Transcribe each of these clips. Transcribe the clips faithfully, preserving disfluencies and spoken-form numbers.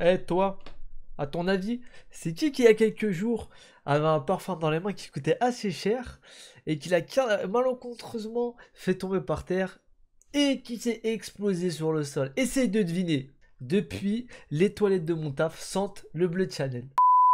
Eh toi, à ton avis, c'est qui qui il y a quelques jours avait un parfum dans les mains qui coûtait assez cher et qui l'a car- malencontreusement fait tomber par terre et qui s'est explosé sur le sol? Essaye de deviner. Depuis, les toilettes de mon taf sentent le bleu Chanel.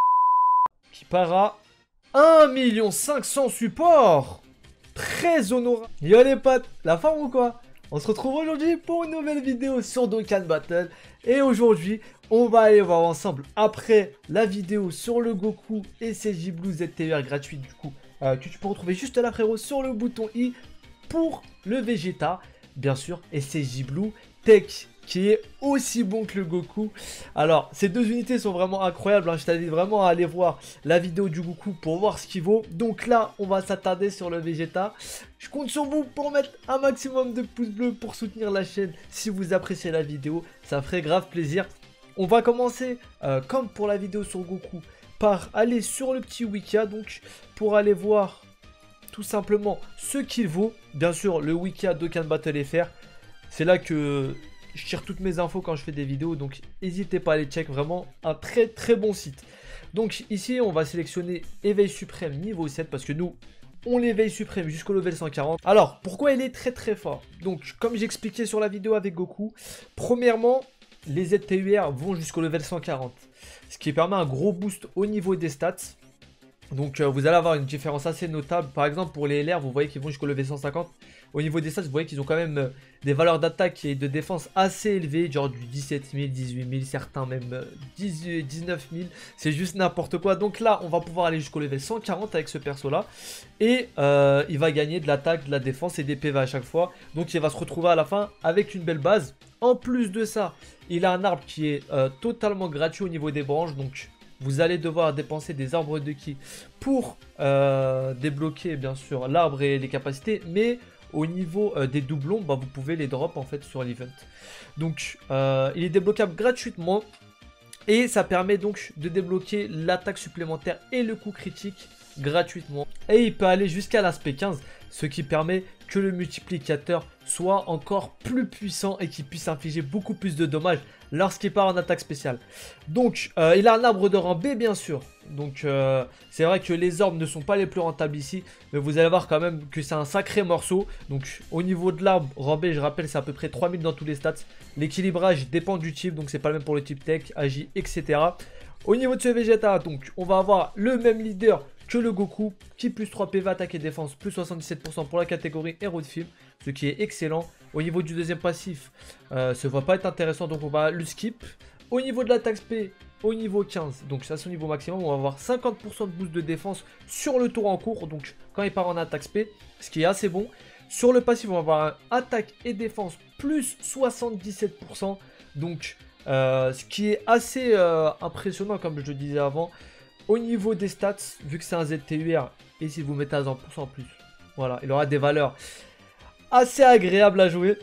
Qui part à un million cinq cents supports. Très honorable. Yo les potes, la forme ou quoi? On se retrouve aujourd'hui pour une nouvelle vidéo sur Dokkan Battle. Et aujourd'hui, on va aller voir ensemble, après la vidéo sur le Goku et ses J-Blue Z T E R gratuites du coup, euh, que tu peux retrouver juste là frérot sur le bouton I pour le Vegeta, bien sûr, et ses J-Blue Tech qui est aussi bon que le Goku. Alors, ces deux unités sont vraiment incroyables, hein. Je t'invite vraiment à aller voir la vidéo du Goku pour voir ce qu'il vaut. Donc là, on va s'attarder sur le Vegeta. Je compte sur vous pour mettre un maximum de pouces bleus pour soutenir la chaîne. Si vous appréciez la vidéo, ça ferait grave plaisir. On va commencer, euh, comme pour la vidéo sur Goku, par aller sur le petit Wikia, donc pour aller voir tout simplement ce qu'il vaut. Bien sûr, le Wikia Dokkan Battle F R, c'est là que je tire toutes mes infos quand je fais des vidéos, donc n'hésitez pas à aller check, vraiment un très très bon site. Donc ici, on va sélectionner éveil suprême niveau sept, parce que nous, on l'éveille suprême jusqu'au level cent quarante. Alors, pourquoi il est très très fort? Donc, comme j'expliquais sur la vidéo avec Goku, premièrement, les Z T U R vont jusqu'au level cent quarante, ce qui permet un gros boost au niveau des stats. Donc euh, vous allez avoir une différence assez notable. Par exemple pour les L R, vous voyez qu'ils vont jusqu'au level cent cinquante. Au niveau des stats, vous voyez qu'ils ont quand même euh, des valeurs d'attaque et de défense assez élevées, genre du dix-sept mille, dix-huit mille, certains même euh, dix-neuf mille. C'est juste n'importe quoi. Donc là, on va pouvoir aller jusqu'au level cent quarante avec ce perso là. Et euh, il va gagner de l'attaque, de la défense et des P V à chaque fois. Donc il va se retrouver à la fin avec une belle base. En plus de ça, il a un arbre qui est euh, totalement gratuit au niveau des branches. Donc vous allez devoir dépenser des arbres de ki pour euh, débloquer bien sûr l'arbre et les capacités. Mais au niveau euh, des doublons, bah, vous pouvez les drop en fait sur l'event. Donc euh, il est débloquable gratuitement. Et ça permet donc de débloquer l'attaque supplémentaire et le coup critique gratuitement. Et il peut aller jusqu'à l'aspect quinze, ce qui permet que le multiplicateur soit encore plus puissant et qu'il puisse infliger beaucoup plus de dommages lorsqu'il part en attaque spéciale. Donc euh, il a un arbre de rang B bien sûr. Donc euh, c'est vrai que les orbes ne sont pas les plus rentables ici, mais vous allez voir quand même que c'est un sacré morceau. Donc au niveau de l'arbre rang B, je rappelle, c'est à peu près trois mille dans tous les stats. L'équilibrage dépend du type, donc c'est pas le même pour le type tech, agi, et cetera. Au niveau de ce Vegeta, donc on va avoir le même leader que le Goku, qui plus trois P V, attaque et défense, plus soixante-dix-sept pour cent pour la catégorie héros de film, ce qui est excellent. Au niveau du deuxième passif, euh, ça va pas être intéressant, donc on va le skip. Au niveau de l'attaque spé, au niveau quinze, donc ça c'est au niveau maximum, on va avoir cinquante pour cent de boost de défense sur le tour en cours, donc quand il part en attaque spé, ce qui est assez bon. Sur le passif, on va avoir un attaque et défense plus soixante-dix-sept pour cent, donc euh, ce qui est assez euh, impressionnant comme je le disais avant. Au niveau des stats, vu que c'est un Z T U R, et si vous mettez à cent pour cent en plus, voilà, il aura des valeurs assez agréables à jouer.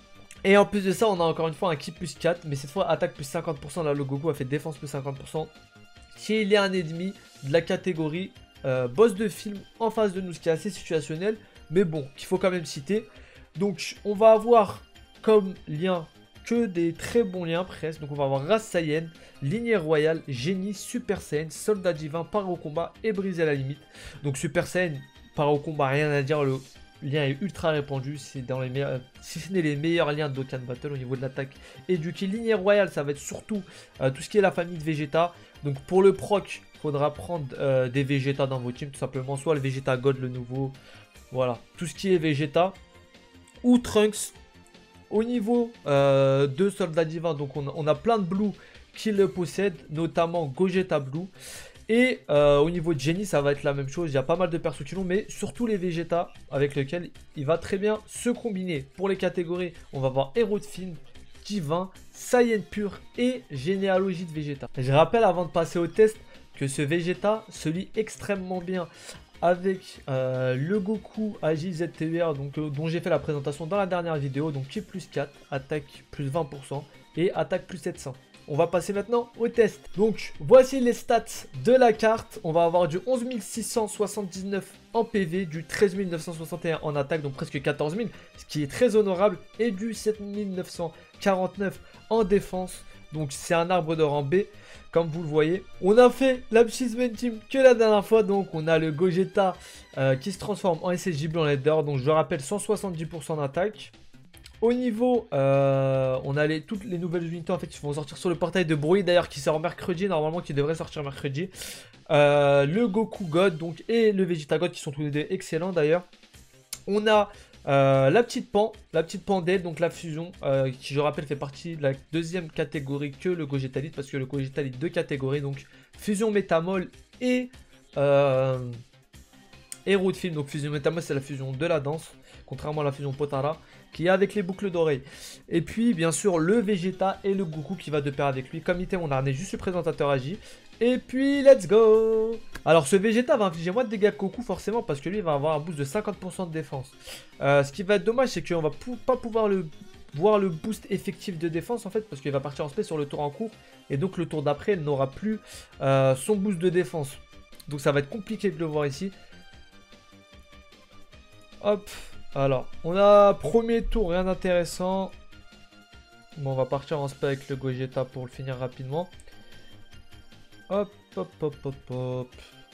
Et en plus de ça, on a encore une fois un ki plus quatre, mais cette fois attaque plus cinquante pour cent. Là, le Goku a fait défense plus cinquante pour cent. S'il y a un ennemi de la catégorie euh, boss de film en face de nous, ce qui est assez situationnel, mais bon, qu'il faut quand même citer. Donc, on va avoir comme lien que des très bons liens presque. Donc on va avoir race Saiyan, lignée royale, génie, Super Saiyan, soldat divin, part au combat et briser la limite. Donc Super Saiyan, part au combat, rien à dire, le lien est ultra répandu, c'est dans les meilleurs, si ce n'est les meilleurs liens de Dokkan Battle au niveau de l'attaque et du kill. Lignée royale, ça va être surtout euh, tout ce qui est la famille de Vegeta. Donc pour le proc, il faudra prendre euh, des Vegeta dans vos teams tout simplement, soit le Vegeta God, le nouveau, voilà, tout ce qui est Vegeta, ou Trunks. Au niveau euh, de Soldat Divin, donc on a, on a plein de Blue qui le possèdent, notamment Gogeta Blue. Et euh, au niveau de Genie, ça va être la même chose. Il y a pas mal de persos qui l'ont, mais surtout les Vegeta avec lesquels il va très bien se combiner. Pour les catégories, on va voir Héros de film, Divin, Saiyan pur et Généalogie de Vegeta. Je rappelle avant de passer au test que ce Vegeta se lie extrêmement bien avec euh, le Goku Agi Z T U R, donc, euh, dont j'ai fait la présentation dans la dernière vidéo, donc qui est plus quatre, attaque plus vingt pour cent et attaque plus sept cents. On va passer maintenant au test. Donc voici les stats de la carte. On va avoir du onze mille six cent soixante-dix-neuf en P V, du treize mille neuf cent soixante et un en attaque, donc presque quatorze mille, ce qui est très honorable, et du sept mille neuf cent quarante-neuf en défense. Donc c'est un arbre de rang B, comme vous le voyez. On a fait l'Achievement Team que la dernière fois. Donc on a le Gogeta euh, qui se transforme en S S J Blanc Leader. Donc je rappelle, cent soixante-dix pour cent d'attaque. Au niveau, euh, on a les, toutes les nouvelles unités en fait qui vont sortir sur le portail de bruit d'ailleurs qui sort mercredi, normalement qui devrait sortir mercredi. Euh, le Goku God donc, et le Vegeta God qui sont tous les deux excellents d'ailleurs. On a euh, la petite Pan, la petite Pandelle, donc la fusion euh, qui je rappelle fait partie de la deuxième catégorie que le Gogeta Elite parce que le Gogeta Elite deux catégories donc fusion Métamol et euh, héros de film. Donc fusion Métamol c'est la fusion de la danse contrairement à la fusion Potara qui est avec les boucles d'oreilles. Et puis, bien sûr, le Vegeta et le Goku qui va de pair avec lui. Comme item, on a ramené juste le présentateur agi. Et puis, let's go! Alors, ce Vegeta va infliger moins de dégâts que Goku, forcément, parce que lui, il va avoir un boost de cinquante pour cent de défense. Euh, ce qui va être dommage, c'est qu'on va pou pas pouvoir le voir le boost effectif de défense, en fait, parce qu'il va partir en spé sur le tour en cours. Et donc, le tour d'après, il n'aura plus euh, son boost de défense. Donc, ça va être compliqué de le voir ici. Hop! Alors, on a premier tour, rien d'intéressant. Bon, on va partir en spé avec le Gogeta pour le finir rapidement. Hop, hop, hop, hop, hop.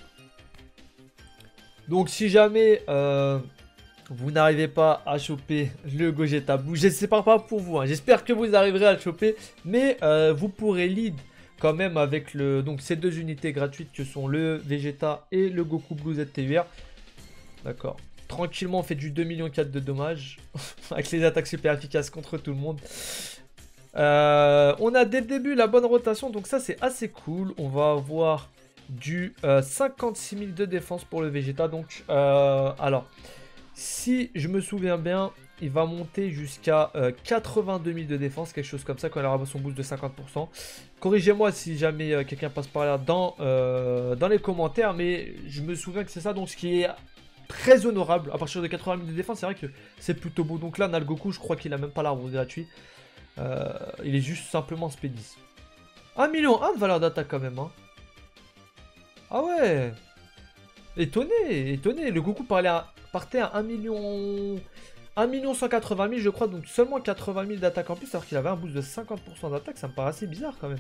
Donc, si jamais euh, vous n'arrivez pas à choper le Gogeta Blue, je ne sais pas pour vous, hein. J'espère que vous arriverez à le choper. Mais euh, vous pourrez lead quand même avec le, donc, ces deux unités gratuites que sont le Vegeta et le Goku Blue Z T U R. D'accord. Tranquillement, on fait du deux virgule quatre millions de dommages. Avec les attaques super efficaces contre tout le monde. Euh, on a dès le début la bonne rotation. Donc ça, c'est assez cool. On va avoir du euh, cinquante-six mille de défense pour le Vegeta. Donc, euh, alors, si je me souviens bien, il va monter jusqu'à euh, quatre-vingt-deux mille de défense. Quelque chose comme ça quand il aura son boost de cinquante pour cent. Corrigez-moi si jamais euh, quelqu'un passe par là dans, euh, dans les commentaires. Mais je me souviens que c'est ça. Donc, ce qui est très honorable. À partir de quatre-vingt mille de défense, c'est vrai que c'est plutôt beau. Donc là, on a le Goku, je crois qu'il a même pas l'arbre gratuit. Euh, il est juste simplement spé dix. un million un de valeur d'attaque quand même. Hein. Ah ouais. Étonné, étonné. Le Goku parlait à, partait à un million... un million cent quatre-vingt mille, je crois. Donc seulement quatre-vingt mille d'attaque en plus, alors qu'il avait un boost de cinquante pour cent d'attaque. Ça me paraît assez bizarre quand même.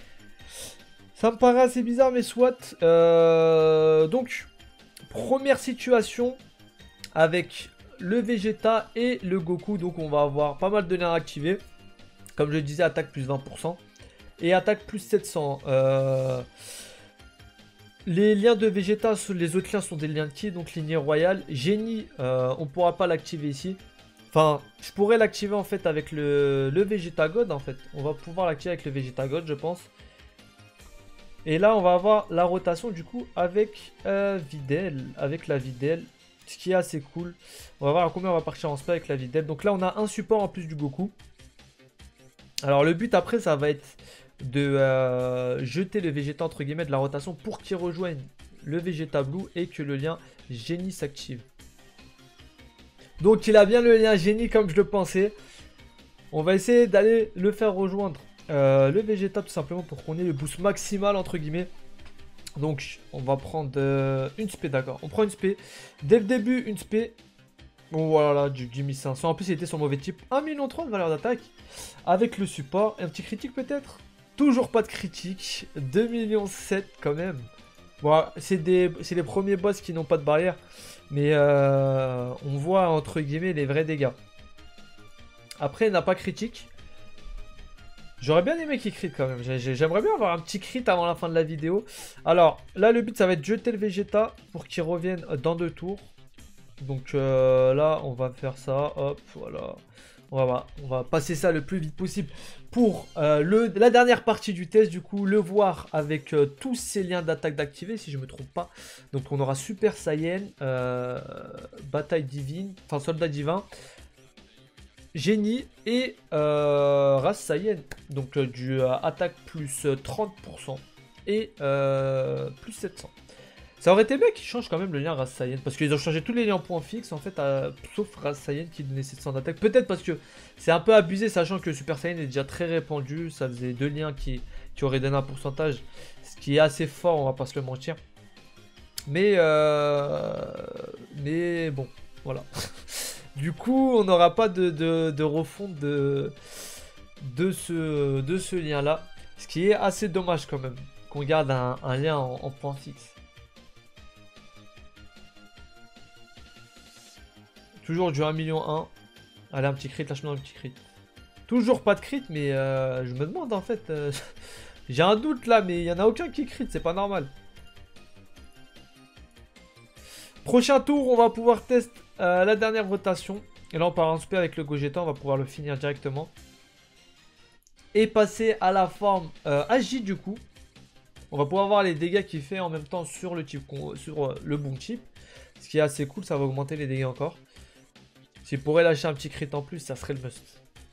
Ça me paraît assez bizarre, mais soit. Euh, donc... Première situation avec le Vegeta et le Goku. Donc on va avoir pas mal de liens activés. Comme je disais, attaque plus vingt pour cent. Et attaque plus sept cents. Euh... Les liens de Vegeta, les autres liens sont des liens de ki. Donc lignée royale. Génie, euh, on ne pourra pas l'activer ici. Enfin, je pourrais l'activer en fait avec le, le Vegeta God en fait. On va pouvoir l'activer avec le Vegeta God, je pense. Et là, on va avoir la rotation du coup avec euh, Videl, avec la Videl, ce qui est assez cool. On va voir à combien on va partir en spé avec la Videl. Donc là, on a un support en plus du Goku. Alors le but après, ça va être de euh, jeter le Vegeta entre guillemets de la rotation pour qu'il rejoigne le Vegeta Blue et que le lien Génie s'active. Donc il a bien le lien Génie comme je le pensais. On va essayer d'aller le faire rejoindre. Euh, le Vegeta tout simplement pour qu'on ait le boost maximal entre guillemets. Donc on va prendre euh, une spé, d'accord. On prend une spé. Dès le début une spé. Bon voilà, du, du mille cinq cents. En plus il était sur mauvais type. un million trois de valeur d'attaque. Avec le support. Un petit critique peut-être. Toujours pas de critique. deux millions sept quand même. Bon, c'est les premiers boss qui n'ont pas de barrière. Mais euh, on voit entre guillemets les vrais dégâts. Après il n'a pas critique. J'aurais bien aimé qu'il crit quand même. J'aimerais bien avoir un petit crit avant la fin de la vidéo. Alors, là, le but, ça va être de jeter le Vegeta pour qu'il revienne dans deux tours. Donc euh, là, on va faire ça. Hop, voilà. On va, on va passer ça le plus vite possible pour euh, le, la dernière partie du test. Du coup, le voir avec euh, tous ces liens d'attaque d'activer, si je me trompe pas. Donc, on aura Super Saiyan, euh, Bataille Divine, enfin Soldat Divin. Génie et euh, race Saiyan. Donc euh, du euh, attaque plus euh, trente pour cent et euh, plus sept cents. Ça aurait été bien qu'ils changent quand même le lien race Saiyan. Parce qu'ils ont changé tous les liens points fixes en fait. À, sauf race Saiyan qui donnait sept cents d'attaque. Peut-être parce que c'est un peu abusé sachant que Super Saiyan est déjà très répandu. Ça faisait deux liens qui, qui auraient donné un pourcentage. Ce qui est assez fort, on va pas se le mentir. Mais euh, mais bon, voilà. Du coup, on n'aura pas de, de, de refonte de, de ce, de ce lien-là. Ce qui est assez dommage quand même, qu'on garde un, un lien en, en point fixe. Toujours du un million un. Allez, un petit crit, lâche-moi un petit crit. Toujours pas de crit, mais euh, je me demande en fait. Euh, J'ai un doute là, mais il n'y en a aucun qui crit, c'est pas normal. Prochain tour, on va pouvoir tester euh, la dernière rotation. Et là, on part en spé avec le Gogeta, on va pouvoir le finir directement. Et passer à la forme euh, Agi du coup. On va pouvoir voir les dégâts qu'il fait en même temps sur le, type, sur, euh, le bon type. Ce qui est assez cool, ça va augmenter les dégâts encore. S'il pourrait lâcher un petit crit en plus, ça serait le must.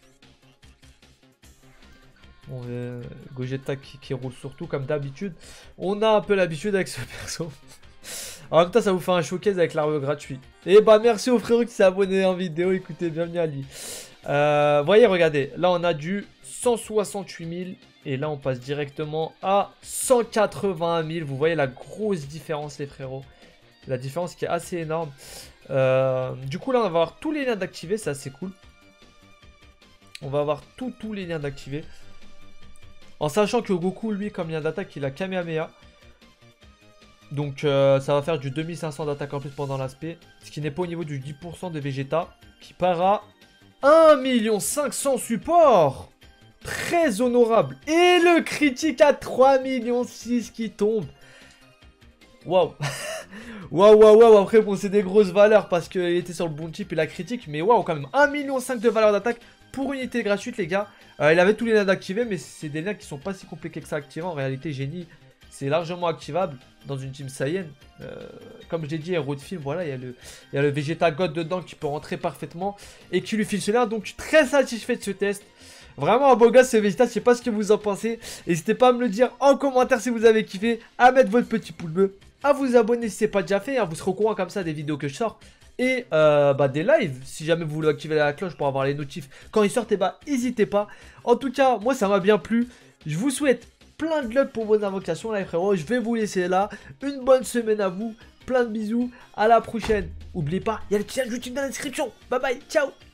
Bon, euh, Gogeta qui, qui roule surtout comme d'habitude. On a un peu l'habitude avec ce perso. En même temps, ça vous fait un showcase avec l'arbre gratuit. Et bah merci au frérot qui s'est abonné en vidéo. Écoutez, bienvenue à lui. Euh, voyez, regardez. Là, on a du cent soixante-huit mille. Et là, on passe directement à cent quatre-vingt mille. Vous voyez la grosse différence, les frérots. La différence qui est assez énorme. Euh, du coup, là, on va avoir tous les liens d'activer. C'est assez cool. On va avoir tous tous les liens d'activer. En sachant que Goku, lui, comme lien d'attaque, il a Kamehameha. Donc, euh, ça va faire du deux mille cinq cents d'attaque en plus pendant l'aspect. Ce qui n'est pas au niveau du dix pour cent de Vegeta. Qui part à un million cinq cents support. Très honorable. Et le critique à trois millions six qui tombe. Waouh. Waouh, waouh, waouh. Après, bon, c'est des grosses valeurs parce qu'il était sur le bon type et la critique. Mais waouh, quand même. un million cinq de valeur d'attaque pour une unité gratuite, les gars. Euh, il avait tous les liens d'activer, mais c'est des liens qui sont pas si compliqués que ça à activer. En réalité, Génie, c'est largement activable dans une team Saiyan. Euh, comme je l'ai dit, héros de film, voilà, il y a le, il y a le Vegeta God dedans qui peut rentrer parfaitement et qui lui file ce lien. Donc, je suis très satisfait de ce test. Vraiment un beau gosse ce Vegeta, je sais pas ce que vous en pensez. N'hésitez pas à me le dire en commentaire si vous avez kiffé, à mettre votre petit pouce bleu, à vous abonner si c'est pas déjà fait, hein, vous serez au courant comme ça des vidéos que je sors. Et euh, bah, des lives, si jamais vous voulez activer la cloche pour avoir les notifs quand ils sortent, et bah n'hésitez pas. En tout cas, moi ça m'a bien plu. Je vous souhaite plein de luck pour vos invocations là les frérots. Je vais vous laisser là. Une bonne semaine à vous. Plein de bisous. À la prochaine. N'oubliez pas, il y a le petit lien YouTube dans la description. Bye bye. Ciao.